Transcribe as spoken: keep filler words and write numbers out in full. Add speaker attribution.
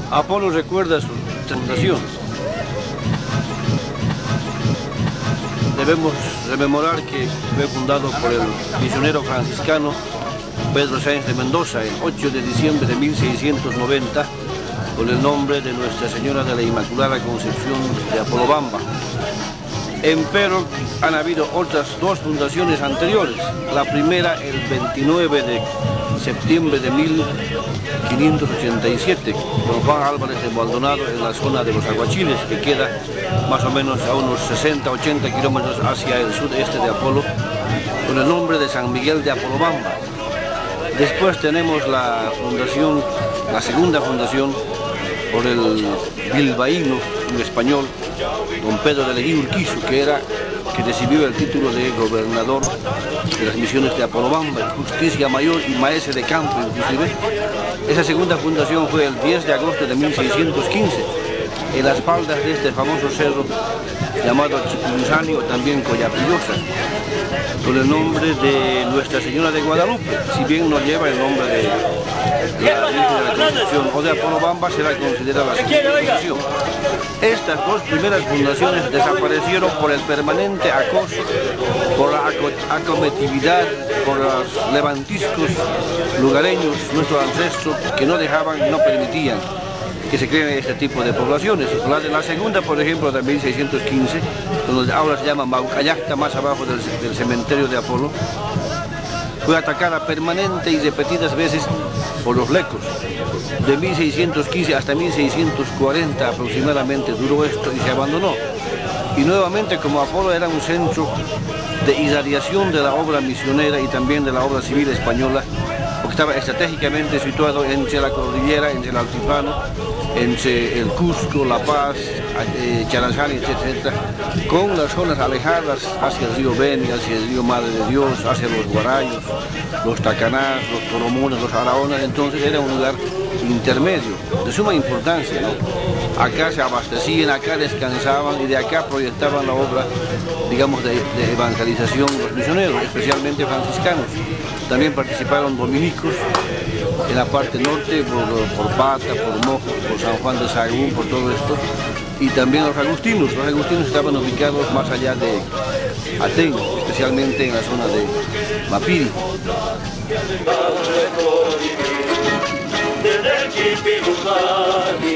Speaker 1: Apolo recuerda su fundación. Debemos rememorar que fue fundado por el misionero franciscano Pedro Sáenz de Mendoza el ocho de diciembre de mil seiscientos noventa con el nombre de Nuestra Señora de la Inmaculada Concepción de Apolobamba. Empero han habido otras dos fundaciones anteriores. La primera el veintinueve de septiembre de mil quinientos ochenta y siete con Juan Álvarez de Maldonado en la zona de los Aguachiles, que queda más o menos a unos sesenta a ochenta kilómetros hacia el sudeste de Apolo, con el nombre de San Miguel de Apolobamba. Después tenemos la fundación, la segunda fundación por el bilbaíno, un español, don Pedro de Leguía Urquizu, que era que recibió el título de gobernador de las misiones de Apolobamba, Justicia Mayor y maestre de campo inclusive. Esa segunda fundación fue el diez de agosto de mil seiscientos quince, en las faldas de este famoso cerro llamado Chipuluzani o también Collapillosa, con el nombre de Nuestra Señora de Guadalupe, si bien no lleva el nombre de la Virgen de la Concepción o de Apolobamba, será considerada la segunda fundación. Estas dos primeras fundaciones desaparecieron por el permanente acoso, por la acometividad, por los levantiscos lugareños, nuestros ancestros, que no dejaban, no permitían que se creen este tipo de poblaciones. La, de la segunda, por ejemplo, de mil seiscientos quince, donde ahora se llama Maucallacta, más abajo del, del cementerio de Apolo, fue atacada permanente y repetidas veces por los lecos. De mil seiscientos quince hasta mil seiscientos cuarenta aproximadamente duró esto y se abandonó. Y nuevamente, como Apolo era un centro de irradiación de la obra misionera y también de la obra civil española, porque estaba estratégicamente situado entre la cordillera, entre el altiplano, entre el Cusco, La Paz, eh, Charanzani, etcétera, con las zonas alejadas hacia el río Beni, hacia el río Madre de Dios, hacia los Guarayos, los Tacanás, los Toromones, los Araonas. Entonces era un lugar intermedio, de suma importancia, ¿no? Acá se abastecían, acá descansaban y de acá proyectaban la obra, digamos, de, de evangelización los misioneros, especialmente franciscanos. También participaron dominicos en la parte norte, por, por Pata, por Mojo, por San Juan de Sagún, por todo esto, y también los agustinos. Los agustinos estaban ubicados más allá de Aten, especialmente en la zona de Mapiri.
Speaker 2: Desde